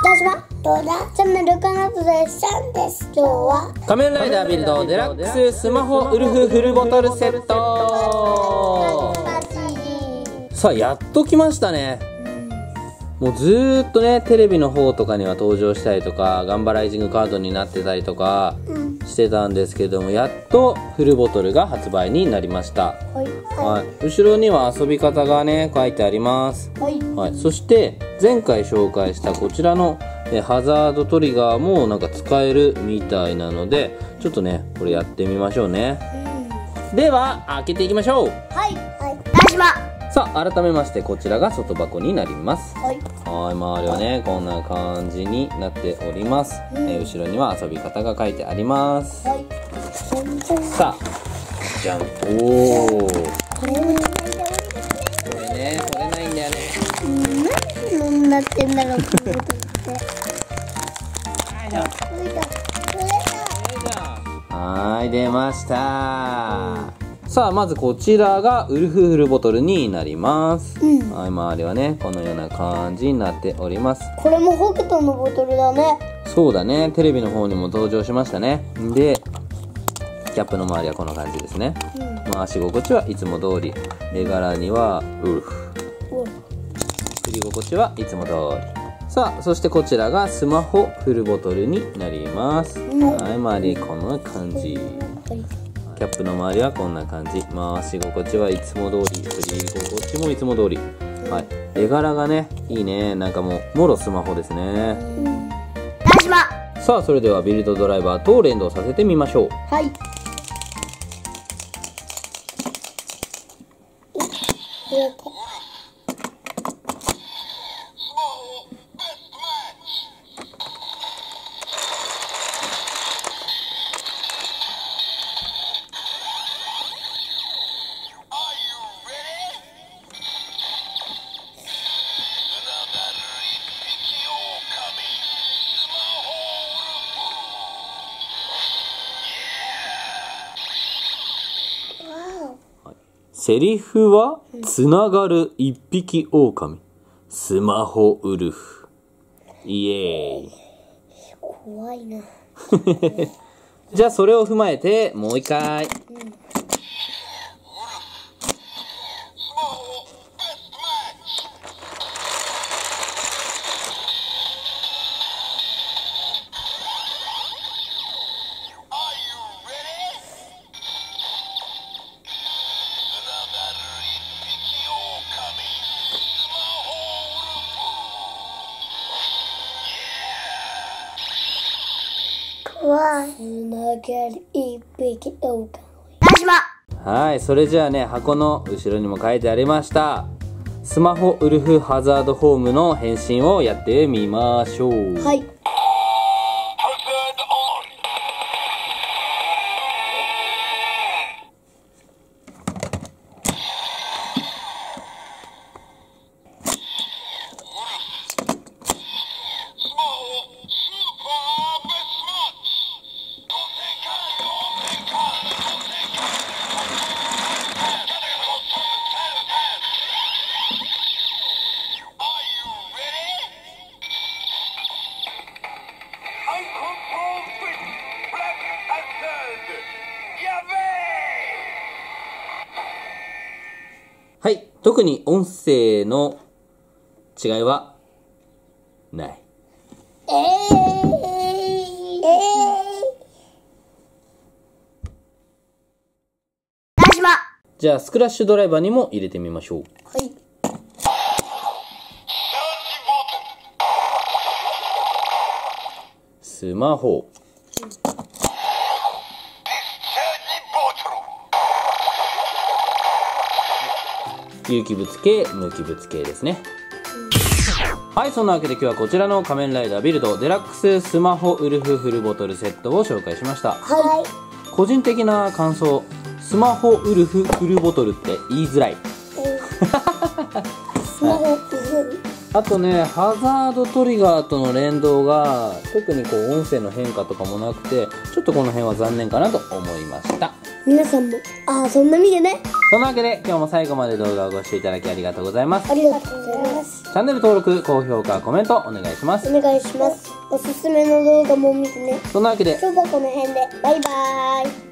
私は動画チャンネルかなとですさんです。今日は仮面ライダービルドデラックススマホウルフフルボトルセット。さあやっと来ましたね。もうずーっとねテレビの方とかには登場したりとかガンバライジングカードになってたりとかしてたんですけども、やっとフルボトルが発売になりました。はい、後ろには遊び方がね書いてあります。はい、そして前回紹介したこちらのハザードトリガーもなんか使えるみたいなので、ちょっとねこれやってみましょうね。では開けていきましょう。 私はさあ改めましてこちらが外箱になります。はい、周りはねこんな感じになっております。後ろには遊び方が書いてあります。さあじゃん。おお、これね取れないんだよね。 何なってんだろう。 はい、出ました。さあまずこちらがウルフフルボトルになります。はい、周りはねこのような感じになっております。 これも北斗のボトルだね。 そうだね、テレビの方にも登場しましたね。でキャップの周りはこんな感じですね。回し心地はいつも通り、絵柄にはウルフ、振り心地はいつも通り。さあそしてこちらがスマホフルボトルになります。はい、周りこんな感じ。キャップの周りはこんな感じ。回し心地はいつも通り、振り心地もいつも通り。はい、絵柄がねいいね。なんかもうもろスマホですね。さあそれではビルドドライバーと連動させてみましょう。 はい。 セリフはつながる一匹狼、スマホウルフ。イエーイ。 怖いな。 じゃあそれを踏まえてもう一回。 つながる一匹狼。 はい、それじゃあね箱の後ろにも書いてありましたスマホウルフハザードホームの変身をやってみましょう。 はい。 はい、特に音声の違いはない。じゃあスクラッシュドライバーにも入れてみましょう。 はい。 スマホ、有機物系、無機物系ですね。はい、そんなわけで今日はこちらの仮面ライダービルドデラックススマホウルフフルボトルセットを紹介しました。 はい。 個人的な感想、スマホウルフフルボトルって言いづらい。 スマホウルフ。 あとね、ハザードトリガーとの連動が特にこう音声の変化とかもなくて、ちょっとこの辺は残念かなと思いました。 皆さんも遊んでみてね。 そんなわけで今日も最後まで動画をご視聴いただきありがとうございます。 ありがとうございます。 チャンネル登録、高評価、コメントお願いします。 お願いします。おすすめの動画も見てね。 そんなわけで今日はこの辺でバイバーイ。